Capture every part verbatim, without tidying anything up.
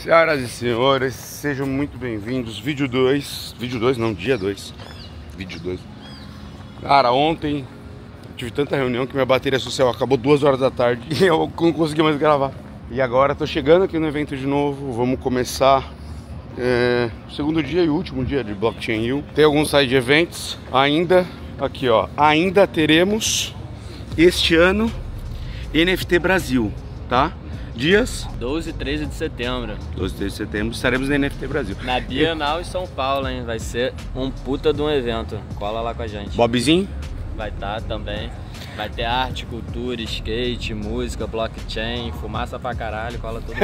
Senhoras e senhores, sejam muito bem-vindos. Vídeo dois. Vídeo dois não, dia dois. Vídeo dois. Cara, ontem eu tive tanta reunião que minha bateria social acabou duas horas da tarde e eu não consegui mais gravar. E agora tô chegando aqui no evento de novo. Vamos começar é, segundo dia e último dia de Blockchain U. Tem alguns side events ainda. Aqui ó, ainda teremos este ano N F T Brasil, tá? Dias doze e treze de setembro. doze e treze de setembro estaremos na N F T Brasil. Na Bienal em São Paulo, hein? Vai ser um puta de um evento. Cola lá com a gente. Bobzinho? Vai estar também. Vai ter arte, cultura, skate, música, blockchain, fumaça pra caralho, cola tudo.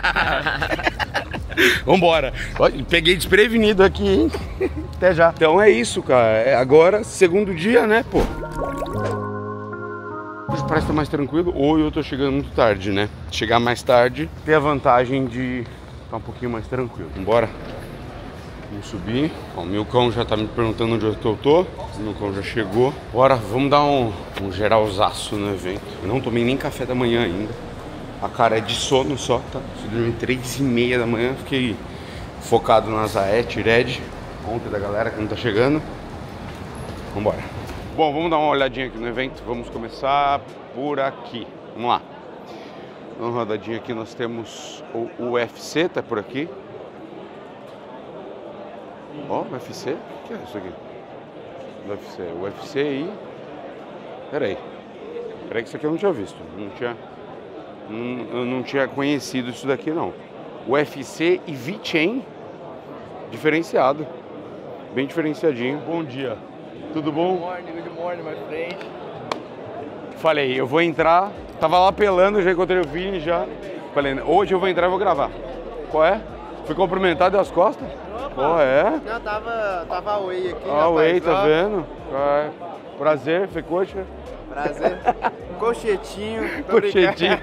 Vambora. Peguei desprevenido aqui, hein? Até já. Então é isso, cara. É agora, segundo dia, né, pô? Hoje parece estar mais tranquilo, ou eu tô chegando muito tarde, né? Chegar mais tarde tem a vantagem de estar um pouquinho mais tranquilo. Vambora. Vamos subir. Ó, o Milcão já tá me perguntando onde eu tô. O Milcão já chegou. Bora, vamos dar um, um geralzaço no evento. Eu não tomei nem café da manhã ainda. A cara é de sono só, tá? Eu dormi três e meia da manhã. Fiquei focado na Zaet, Red. Ontem da galera que não tá chegando. Vambora. Bom, vamos dar uma olhadinha aqui no evento. Vamos começar por aqui. Vamos lá. Uma rodadinha aqui, nós temos o U F C, tá por aqui. Ó, oh, U F C? O que é isso aqui? U F C. U F C e... Pera aí. Pera aí que isso aqui eu não tinha visto. Não tinha... Não, eu não tinha conhecido isso daqui, não. U F C e VeChain. Diferenciado. Bem diferenciadinho. Bom dia. Tudo bom? Good morning, good morning, my friend. Falei, eu vou entrar. Tava lá pelando, já encontrei o Vini já. Falei, hoje eu vou entrar e vou gravar. Qual é? Fui cumprimentado, deu as costas? Qual é? Não, tava, tava a Whey aqui. Ah, Whey, tá ó. vendo? É. Prazer, foi coxa? Prazer. Cochetinho. Cochetinho.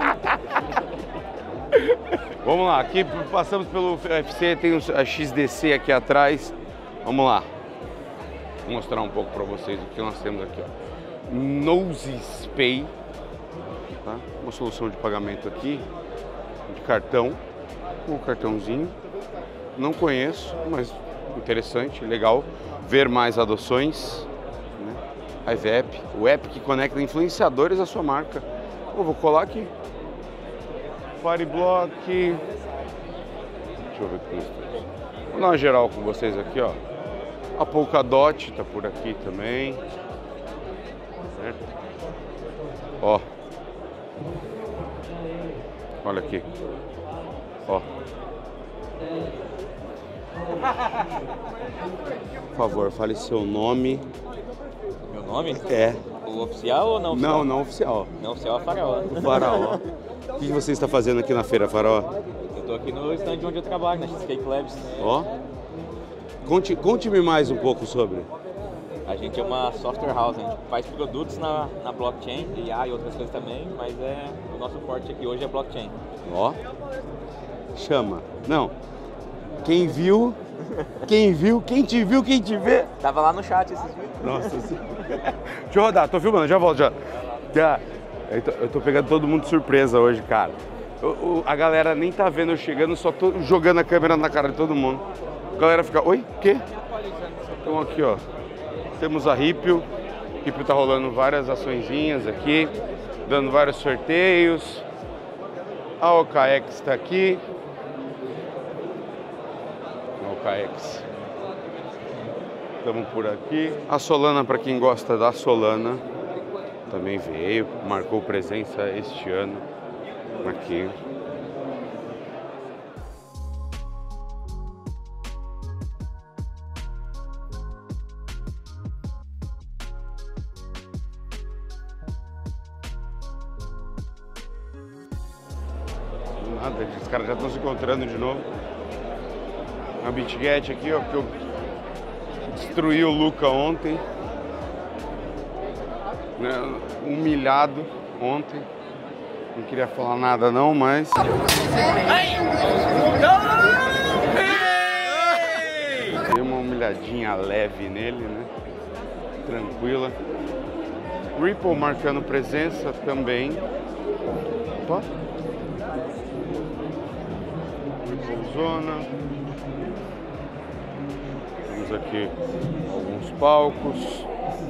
Vamos lá, aqui passamos pelo U F C, tem a X D C aqui atrás. Vamos lá. Vou mostrar um pouco para vocês o que nós temos aqui, ó. Noses Pay, tá? Uma solução de pagamento aqui, de cartão, um cartãozinho. Não conheço, mas interessante, legal ver mais adoções, né? A Ivep, o app que conecta influenciadores à sua marca. Eu vou colar aqui. Fireblock. Deixa eu ver o que isso. Vou dar uma geral com vocês aqui, ó. A Polkadot tá por aqui também. Certo? Ó. Olha aqui. Ó. Por favor, fale seu nome. Meu nome? É. O oficial ou não oficial? Não, não oficial. Não oficial é Faraó. O Faraó. O que você está fazendo aqui na feira, Faraó? Eu tô aqui no stand onde eu trabalho, na X K Labs. Ó. Conte, conte-me mais um pouco sobre. A gente é uma software house, a gente faz produtos na, na blockchain, I A e outras coisas também, mas é o nosso forte aqui hoje é blockchain. Ó. Chama. Não. Quem viu, quem viu, quem te viu, quem te vê. Tava lá no chat esses vídeos. Nossa. Deixa eu rodar, tô filmando, já volto já. já. Eu, tô, eu tô pegando todo mundo de surpresa hoje, cara. O, o, a galera nem tá vendo eu chegando, só tô jogando a câmera na cara de todo mundo. A galera fica, oi, o quê? Então aqui, ó, temos a Ripple. Ripple tá rolando várias açõezinhas aqui, dando vários sorteios. A O K X tá aqui. A O K X. Estamos por aqui. A Solana, para quem gosta da Solana, também veio, marcou presença este ano aqui. Nada, os caras já estão se encontrando de novo. A BitGet aqui, ó, que eu destruí o Luca ontem. Né, humilhado ontem. Não queria falar nada não, mas... Dei uma humilhadinha leve nele, né? Tranquila. Ripple marcando presença também. Opa. Zona. Temos aqui alguns palcos.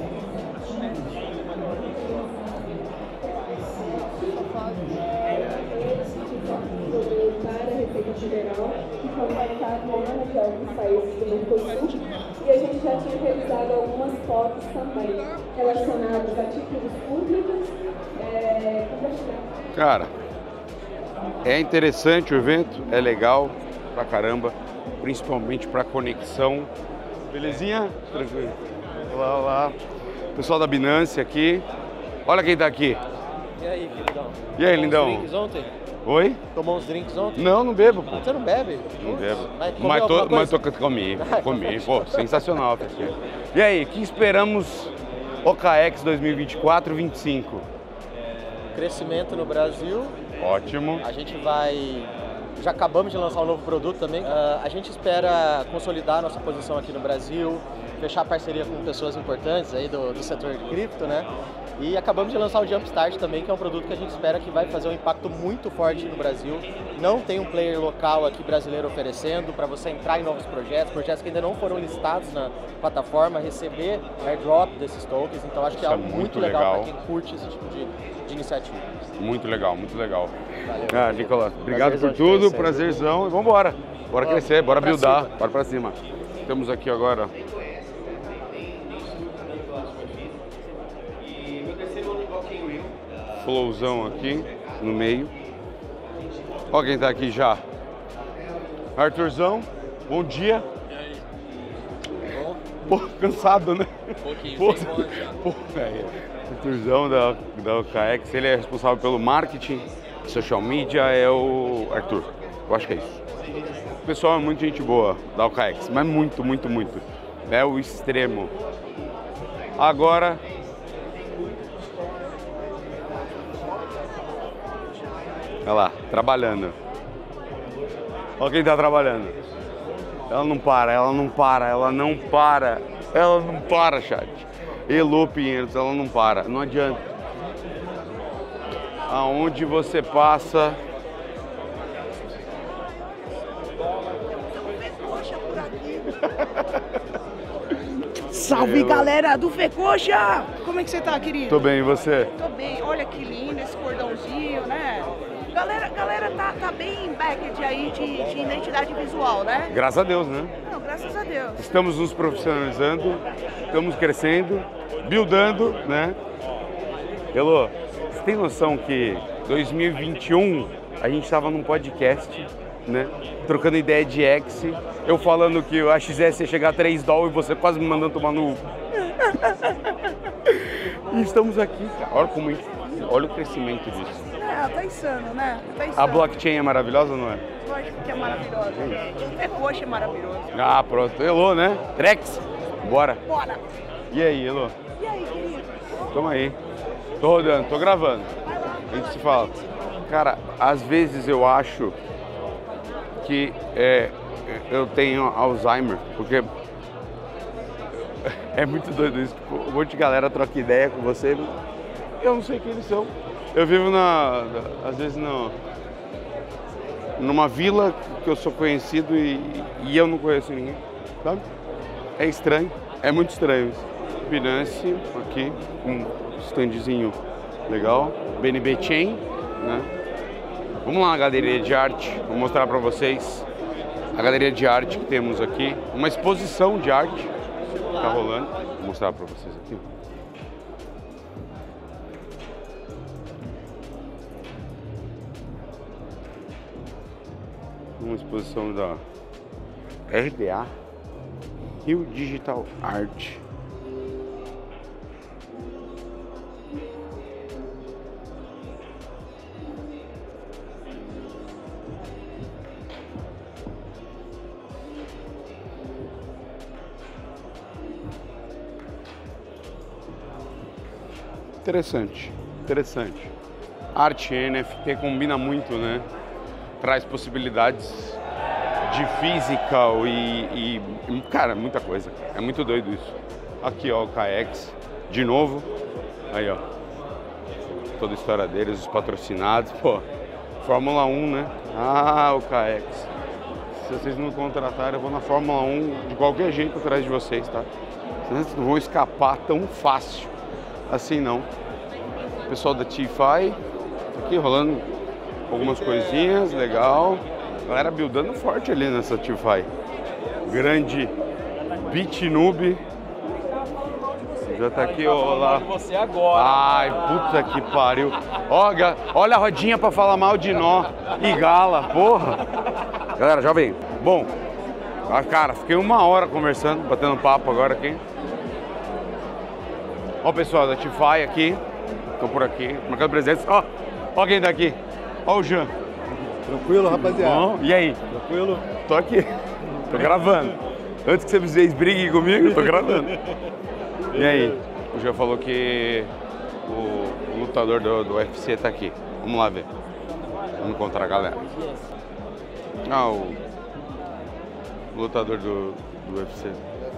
Geral, que contactavam de alguns países do Mercosul, e a gente já tinha realizado algumas fotos também relacionadas a títulos públicos. É... Cara, é interessante o evento, é legal pra caramba, principalmente pra conexão. Belezinha? Tranquilo. Olá, olá. Pessoal da Binance aqui. Olha quem tá aqui. E aí, queridão? E aí, lindão? Tomou uns drinks ontem? Oi? Tomou uns drinks ontem? Não, não bebo, pô. Você não bebe? Não bebo. Mas, comeu Mas, tô, alguma mas tô, coisa? comi, comi. Pô, sensacional. Porque... E aí, o que esperamos O K X dois mil e vinte e quatro vinte e cinco? Crescimento no Brasil. Ótimo. A gente vai... Já acabamos de lançar um novo produto também. Uh, a gente espera consolidar a nossa posição aqui no Brasil, fechar parceria com pessoas importantes aí do, do setor de cripto, né? E acabamos de lançar o Jumpstart também, que é um produto que a gente espera que vai fazer um impacto muito forte no Brasil. Não tem um player local aqui brasileiro oferecendo para você entrar em novos projetos, projetos que ainda não foram listados na plataforma, receber airdrop desses tokens. Então acho que é Isso é algo muito muito legal, legal. para quem curte esse tipo de, de iniciativa. Muito legal, muito legal. Valeu. Ah, Nicolas, obrigado por Prazerzão de tudo, conhecer. prazerzão. E vambora. Bora Vamos. crescer, bora Bora pra buildar, cima. bora pra cima. Estamos aqui agora. Flowzão aqui no meio. Ó quem tá aqui já. Arthurzão, bom dia. E aí? Pô, cansado, né? Um pouquinho, Pô, sem voz já. pô, velho. Arthurzão da, da O K X, ele é responsável pelo marketing, social media, é o Arthur. Eu acho que é isso. O pessoal é muito gente boa da O K X, mas muito, muito, muito. É o extremo. Agora... Olha lá, trabalhando. Olha quem tá trabalhando. Ela não para, ela não para, ela não para. Ela não para, chat. Elô Pinheiros, ela não para, não adianta. Aonde você passa... Salve, Eu- galera do Fecoxa! Como é que você tá, querido? Tô bem, e você? Tô bem. Olha que lindo esse cordãozinho, né? Galera, galera tá, tá bem backed aí de, de identidade visual, né? Graças a Deus, né? Não, graças a Deus. Estamos nos profissionalizando, estamos crescendo, buildando, né? Elô, você tem noção que dois mil e vinte e um a gente estava num podcast, né? Trocando ideia de X, eu falando que a X S ia chegar a três dólares e você quase me mandando tomar no... E estamos aqui, cara. Olha, como... a gente- Olha o crescimento disso. É, tá insano, né? Tá insano. A blockchain é maravilhosa, não é? Lógico que é maravilhosa. O Fecoxa é maravilhoso. Ah, pronto. Elô, né? Trex, bora. Bora! E aí, Elô? E aí, querido? Tamo aí. Tô rodando, tô gravando. A gente se fala. Cara, às vezes eu acho que é, eu tenho Alzheimer, porque é muito doido isso. Um monte de galera troca ideia com você. Eu não sei quem eles são. Eu vivo na, às vezes no, numa vila que eu sou conhecido e, e eu não conheço ninguém, sabe? É estranho, é muito estranho isso. Binance aqui, um standzinho legal, B N B Chain, né? Vamos lá na galeria de arte, vou mostrar para vocês a galeria de arte que temos aqui, uma exposição de arte que tá rolando. Vou mostrar para vocês aqui. Uma exposição da R D A, Rio Digital Art. Interessante, interessante. Arte N F T combina muito, né? Traz possibilidades de física e, e, cara, muita coisa. É muito doido isso. Aqui, ó, o K X, de novo. Aí, ó. Toda a história deles, os patrocinados. Pô, Fórmula um, né? Ah, o K X. se vocês não contratarem, eu vou na Fórmula um de qualquer jeito atrás de vocês, tá? Vocês não vão escapar tão fácil assim, não. O pessoal da T F I tá aqui rolando algumas coisinhas, legal. A galera buildando forte ali nessa T F I. Grande Beat Noob. Já tá aqui, ó, lá. Você agora. Ai, puta que pariu. Ó, ga- olha a rodinha pra falar mal de nó e gala, porra. Galera, já vem. Bom, ah, cara, fiquei uma hora conversando, batendo papo agora aqui. Ó o pessoal da T F I aqui. Tô por aqui, marcando presença. Ó, ó quem tá aqui. Ó o Jean. Tranquilo, rapaziada? Bom, e aí? Tranquilo? Tô aqui. Tô gravando. Antes que você vocês briguem comigo, eu tô gravando. E aí? O Jean falou que o, o lutador do, do U F C tá aqui. Vamos lá ver. Vamos encontrar a galera. Ah, o, o lutador do, do U F C.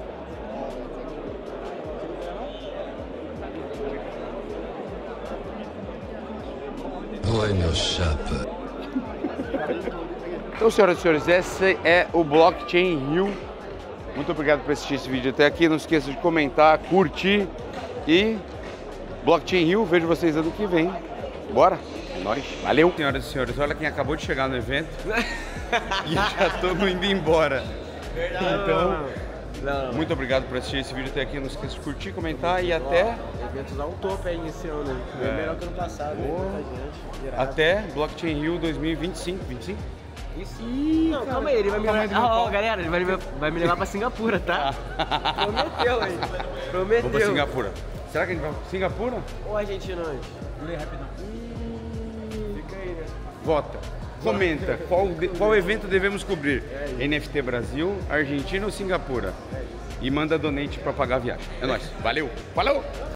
Oi, meu chapa. Então, senhoras e senhores, esse é o Blockchain Rio. Muito obrigado por assistir esse vídeo até aqui. Não esqueça de comentar, curtir e Blockchain Rio. Vejo vocês ano que vem. Bora? É nóis. Valeu. Senhoras e senhores, olha quem acabou de chegar no evento. E já estamos indo embora. Então, Não, muito obrigado por assistir esse vídeo até aqui. Não esqueça de curtir, comentar e até, Eventos dá um topo aí esse ano, né? Bem melhor que ano passado, né? Boa. Muita gente. Irado. até Blockchain Rio dois mil e vinte e cinco. vinte e cinco? Ih, não, calma aí, ele vai me Calma aí, levar. do meu Ah, ó, pau. galera, ele vai me, vai me levar pra Singapura, tá? Prometeu aí. Prometeu. Vamos pra Singapura. Será que a gente vai pra Singapura? Ou Argentina antes? Lê rapidão. Fica aí, né? Vota. Comenta. Qual, de- qual evento devemos cobrir? N F T Brasil, Argentina ou Singapura? E manda donate pra pagar a viagem. É nóis. Valeu. Falou!